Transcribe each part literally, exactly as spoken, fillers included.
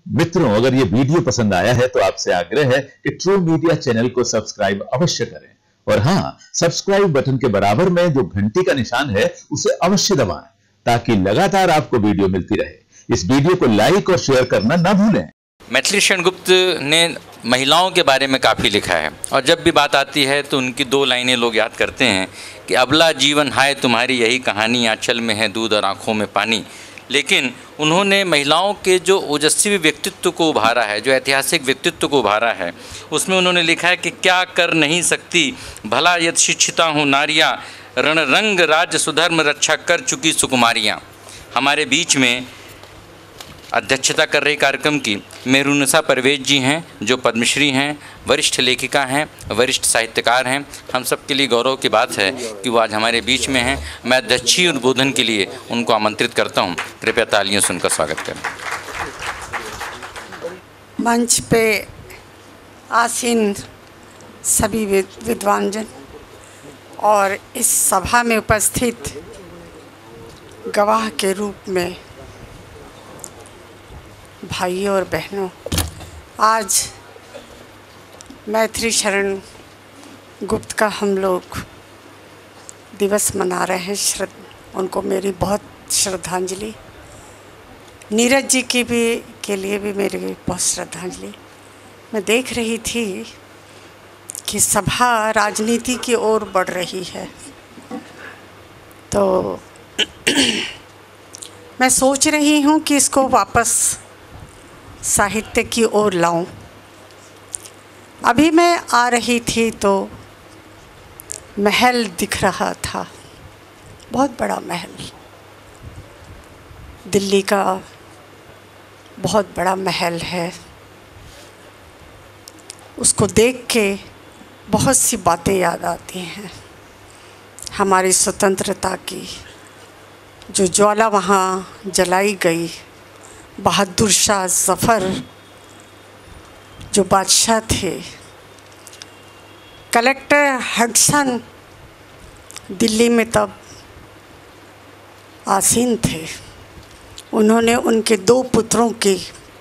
मित्रों, अगर ये वीडियो पसंद आया है तो आपसे आग्रह है कि ट्रू मीडिया चैनल को सब्सक्राइब अवश्य करें और हाँ, सब्सक्राइब बटन के बराबर में जो घंटी का निशान है उसे अवश्य दबाएं ताकि लगातार आपको वीडियो मिलती रहे। इस वीडियो को लाइक और शेयर करना ना भूलें। मैथिली शरण गुप्त ने महिलाओं के बारे में काफ़ी लिखा है और जब भी बात आती है तो उनकी दो लाइनें लोग याद करते हैं कि अबला जीवन हाय तुम्हारी यही कहानी, आंचल में है दूध और आँखों में पानी। लेकिन उन्होंने महिलाओं के जो ओजस्वी व्यक्तित्व को उभारा है, जो ऐतिहासिक व्यक्तित्व को उभारा है, उसमें उन्होंने लिखा है कि क्या कर नहीं सकती भला यदि शिक्षिता हूँ नारियाँ, रणरंग राज्य सुधर्म रक्षा कर चुकी सुकुमारियाँ। हमारे बीच में अध्यक्षता कर रही कार्यक्रम की मेहरुन्निसा परवेज जी हैं, जो पद्मश्री हैं, वरिष्ठ लेखिका हैं, वरिष्ठ साहित्यकार हैं। हम सब के लिए गौरव की बात है कि वो आज हमारे बीच में हैं। मैं अध्यक्षीय उद्बोधन के लिए उनको आमंत्रित करता हूं। कृपया तालियों से उनका स्वागत करें। मंच पे आसीन सभी विद्वानजन और इस सभा में उपस्थित गवाह के रूप में भाइयों और बहनों, आज मैथिली शरण गुप्त का हम लोग दिवस मना रहे हैं। श्रद्धा उनको मेरी बहुत श्रद्धांजलि, नीरज जी की भी के लिए भी मेरी बहुत श्रद्धांजलि। मैं देख रही थी कि सभा राजनीति की ओर बढ़ रही है, तो मैं सोच रही हूँ कि इसको वापस साहित्य की ओर लाऊं। अभी मैं आ रही थी तो महल दिख रहा था, बहुत बड़ा महल, दिल्ली का बहुत बड़ा महल है। उसको देख के बहुत सी बातें याद आती हैं। हमारी स्वतंत्रता की जो ज्वाला वहाँ जलाई गई, बहादुर शाह ज़फ़र जो बादशाह थे, कलेक्टर हडसन दिल्ली में तब आसीन थे। उन्होंने उनके दो पुत्रों की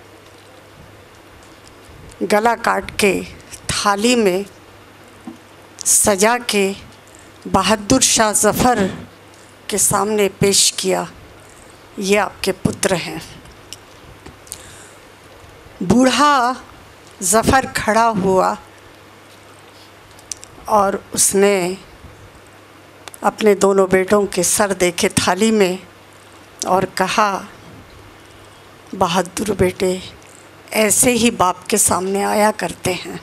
गला काट के थाली में सजा के बहादुर शाह ज़फ़र के सामने पेश किया, ये आपके पुत्र हैं। बूढ़ा ज़फ़र खड़ा हुआ और उसने अपने दोनों बेटों के सर देखे थाली में और कहा, बहादुर बेटे ऐसे ही बाप के सामने आया करते हैं।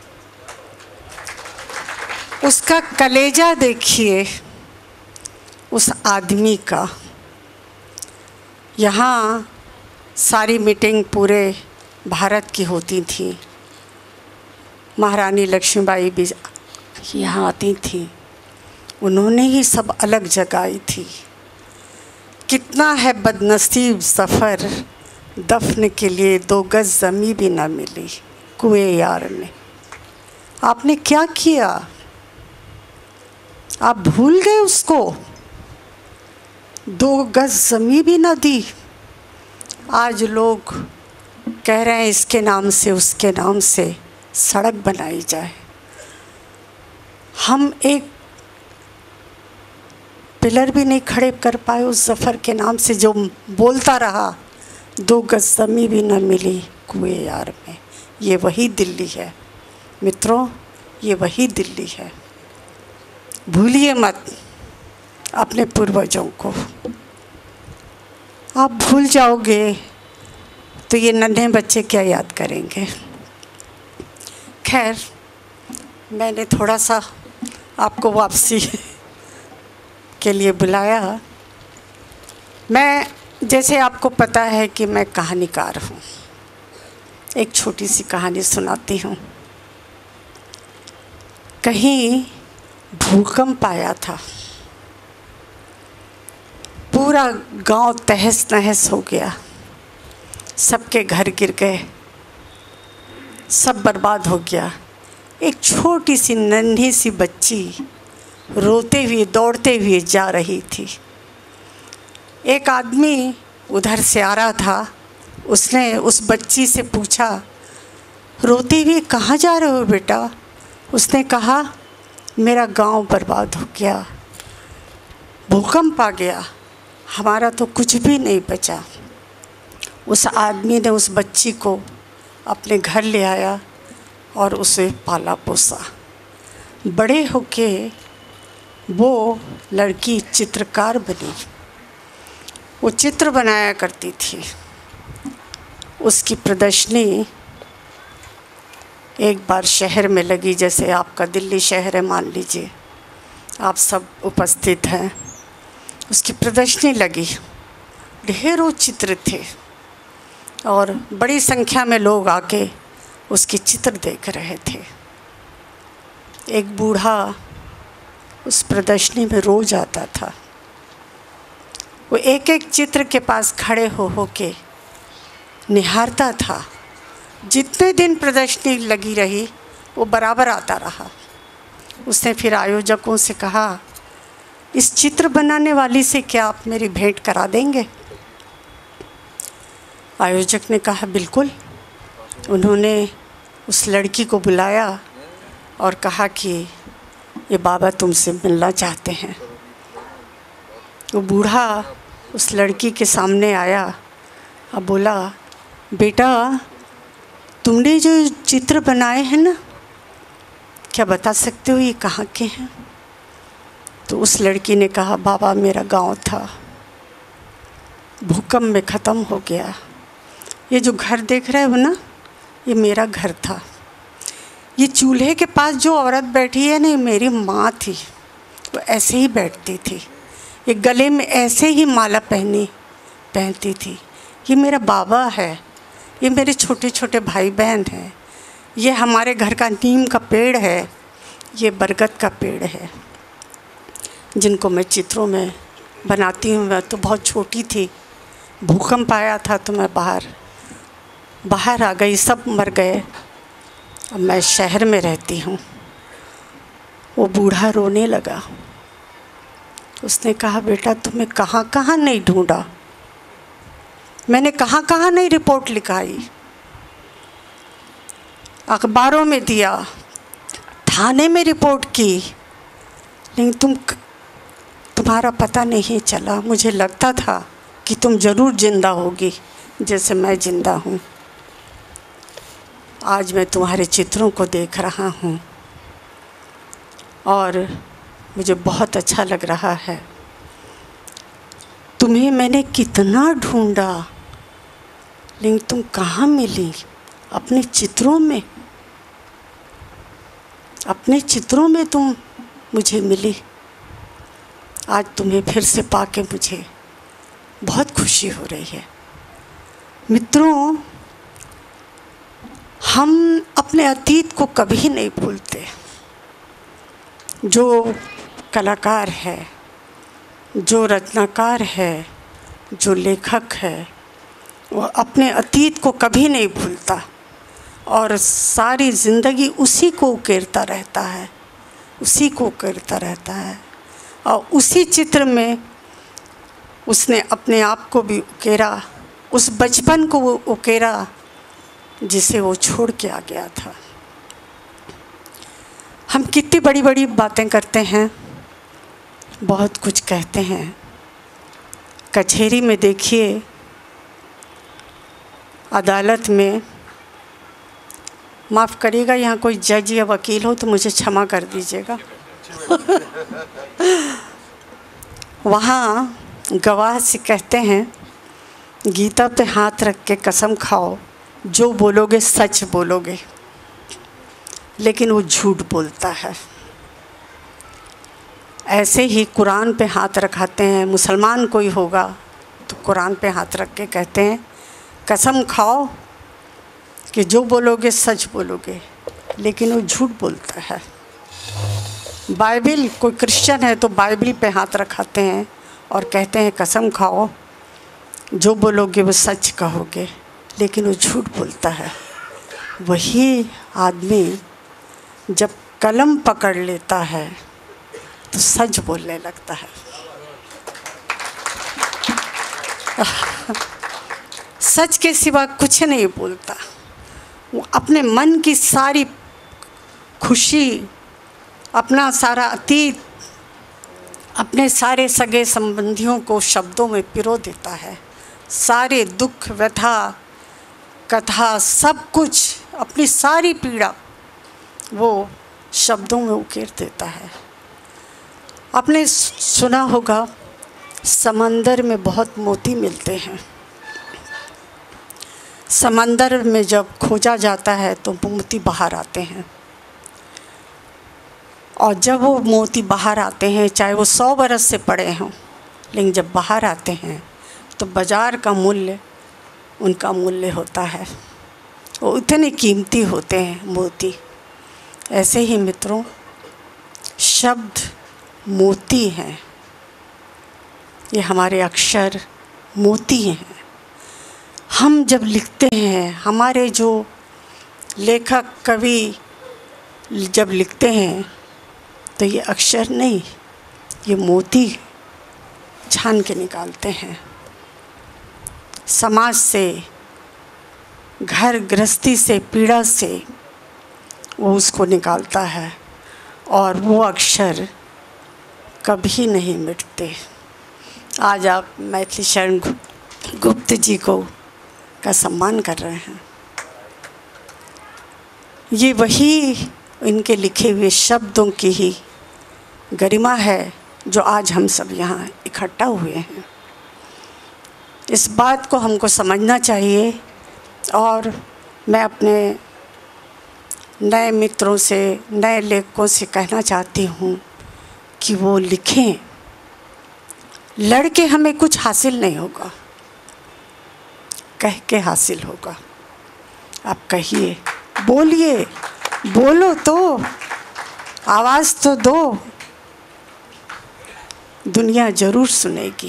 उसका कलेजा देखिए उस आदमी का। यहाँ सारी मीटिंग पूरे भारत की होती थी। महारानी लक्ष्मीबाई भी यहाँ आती थी, उन्होंने ही सब अलग जगाई थी। कितना है बदनसीब ज़फ़र, दफन के लिए दो गज ज़मीं भी ना मिली कुएं यार में। आपने क्या किया? आप भूल गए उसको? दो गज ज़मीं भी ना दी। आज लोग कह रहे हैं इसके नाम से उसके नाम से सड़क बनाई जाए। हम एक पिलर भी नहीं खड़े कर पाए उस ज़फ़र के नाम से, जो बोलता रहा दो गज ज़मीं भी न मिली कुएं यार में। ये वही दिल्ली है मित्रों, ये वही दिल्ली है। भूलिए मत अपने पूर्वजों को। आप भूल जाओगे तो ये नन्हे बच्चे क्या याद करेंगे। खैर, मैंने थोड़ा सा आपको वापसी के लिए बुलाया। मैं, जैसे आपको पता है कि मैं कहानीकार हूँ, एक छोटी सी कहानी सुनाती हूँ। कहीं भूकंप आया था, पूरा गांव तहस नहस हो गया, सबके घर गिर गए, सब बर्बाद हो गया। एक छोटी सी नन्ही सी बच्ची रोते हुए दौड़ते हुए जा रही थी। एक आदमी उधर से आ रहा था, उसने उस बच्ची से पूछा, रोती हुई कहाँ जा रहे हो बेटा? उसने कहा, मेरा गांव बर्बाद हो गया, भूकंप आ गया, हमारा तो कुछ भी नहीं बचा। उस आदमी ने उस बच्ची को अपने घर ले आया और उसे पाला पोसा। बड़े होके वो लड़की चित्रकार बनी। वो चित्र बनाया करती थी। उसकी प्रदर्शनी एक बार शहर में लगी, जैसे आपका दिल्ली शहर है मान लीजिए, आप सब उपस्थित हैं। उसकी प्रदर्शनी लगी, ढेरों चित्र थे और बड़ी संख्या में लोग आके उसके चित्र देख रहे थे। एक बूढ़ा उस प्रदर्शनी में रोज आता था। वो एक एक चित्र के पास खड़े हो हो के निहारता था। जितने दिन प्रदर्शनी लगी रही वो बराबर आता रहा। उसने फिर आयोजकों से कहा, इस चित्र बनाने वाली से क्या आप मेरी भेंट करा देंगे? आयोजक ने कहा, बिल्कुल। उन्होंने उस लड़की को बुलाया और कहा कि ये बाबा तुमसे मिलना चाहते हैं। वो बूढ़ा उस लड़की के सामने आया और बोला, बेटा तुमने जो चित्र बनाए हैं ना, क्या बता सकते हो ये कहाँ के हैं? तो उस लड़की ने कहा, बाबा मेरा गांव था, भूकंप में ख़त्म हो गया। ये जो घर देख रहे हो ना, ये मेरा घर था। ये चूल्हे के पास जो औरत बैठी है ना, ये मेरी माँ थी। वो ऐसे ही बैठती थी, ये गले में ऐसे ही माला पहनी पहनती थी। ये मेरा बाबा है, ये मेरे छोटे छोटे भाई बहन हैं। ये हमारे घर का नीम का पेड़ है, ये बरगद का पेड़ है, जिनको मैं चित्रों में बनाती हूँ। मैं तो बहुत छोटी थी, भूकंप आया था तो मैं बाहर बाहर आ गई, सब मर गए। अब मैं शहर में रहती हूँ। वो बूढ़ा रोने लगा। उसने कहा, बेटा तुम्हें कहाँ कहाँ नहीं ढूंढा, मैंने कहाँ कहाँ नहीं रिपोर्ट लिखाई, अखबारों में दिया, थाने में रिपोर्ट की, लेकिन तुम तुम्हारा पता नहीं चला। मुझे लगता था कि तुम ज़रूर जिंदा होगी जैसे मैं जिंदा हूँ। आज मैं तुम्हारे चित्रों को देख रहा हूँ और मुझे बहुत अच्छा लग रहा है। तुम्हें मैंने कितना ढूंढा, लेकिन तुम कहाँ मिली? अपने चित्रों में, अपने चित्रों में तुम मुझे मिली। आज तुम्हें फिर से पाके मुझे बहुत खुशी हो रही है। मित्रों, हम अपने अतीत को कभी नहीं भूलते। जो कलाकार है, जो रचनाकार है, जो लेखक है, वो अपने अतीत को कभी नहीं भूलता और सारी ज़िंदगी उसी को उकेरता रहता है, उसी को उकेरता रहता है। और उसी चित्र में उसने अपने आप को भी उकेरा, उस बचपन को वो उकेरा जिसे वो छोड़ के आ गया था। हम कितनी बड़ी बड़ी बातें करते हैं, बहुत कुछ कहते हैं। कचहरी में देखिए, अदालत में, माफ़ करिएगा यहाँ कोई जज या वकील हो तो मुझे क्षमा कर दीजिएगा। वहाँ गवाह से कहते हैं, गीता पे हाथ रख के कसम खाओ जो बोलोगे सच बोलोगे, लेकिन वो झूठ बोलता है। ऐसे ही कुरान पे हाथ रखाते हैं, मुसलमान कोई होगा तो कुरान पे हाथ रख के कहते हैं, कसम खाओ कि जो बोलोगे सच बोलोगे, लेकिन वो झूठ बोलता है। बाइबिल, कोई क्रिश्चियन है तो बाइबिल पे हाथ रखाते हैं और कहते हैं कसम खाओ जो बोलोगे वो सच कहोगे, लेकिन वो झूठ बोलता है। वही आदमी जब कलम पकड़ लेता है तो सच बोलने लगता है। सच के सिवा कुछ नहीं बोलता। वो अपने मन की सारी खुशी, अपना सारा अतीत, अपने सारे सगे संबंधियों को शब्दों में पिरो देता है। सारे दुख, व्यथा, कथा, सब कुछ, अपनी सारी पीड़ा वो शब्दों में उकेर देता है। आपने सुना होगा समंदर में बहुत मोती मिलते हैं। समंदर में जब खोजा जाता है तो मोती बाहर आते हैं, और जब वो मोती बाहर आते हैं, चाहे वो सौ बरस से पड़े हों, लेकिन जब बाहर आते हैं तो बाज़ार का मूल्य उनका मूल्य होता है। वो इतने कीमती होते हैं मोती। ऐसे ही मित्रों, शब्द मोती हैं। ये हमारे अक्षर मोती हैं। हम जब लिखते हैं, हमारे जो लेखक कवि जब लिखते हैं तो ये अक्षर नहीं, ये मोती छान के निकालते हैं। समाज से, घर गृहस्थी से, पीड़ा से वो उसको निकालता है, और वो अक्षर कभी नहीं मिटते। आज आप मैथिली शरण गुप्त जी को का सम्मान कर रहे हैं। ये वही इनके लिखे हुए शब्दों की ही गरिमा है जो आज हम सब यहाँ इकट्ठा हुए हैं। इस बात को हमको समझना चाहिए, और मैं अपने नए मित्रों से, नए लेखकों से कहना चाहती हूँ कि वो लिखें। लड़ के हमें कुछ हासिल नहीं होगा, कह के हासिल होगा। आप कहिए, बोलिए, बोलो तो, आवाज़ तो दो, दुनिया ज़रूर सुनेगी।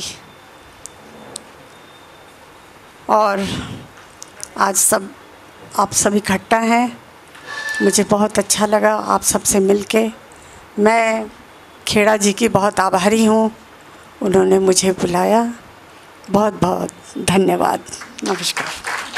और आज सब आप सब इकट्ठा हैं, मुझे बहुत अच्छा लगा आप सबसे मिलके। मैं खेड़ा जी की बहुत आभारी हूँ, उन्होंने मुझे बुलाया। बहुत बहुत धन्यवाद। नमस्कार।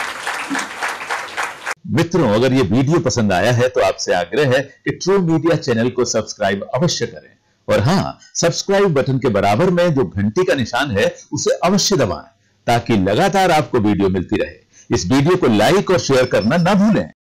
मित्रों, अगर ये वीडियो पसंद आया है तो आपसे आग्रह है कि ट्रू मीडिया चैनल को सब्सक्राइब अवश्य करें, और हाँ, सब्सक्राइब बटन के बराबर में जो घंटी का निशान है उसे अवश्य दबाएं, ताकि लगातार आपको वीडियो मिलती रहे। इस वीडियो को लाइक और शेयर करना ना भूलें।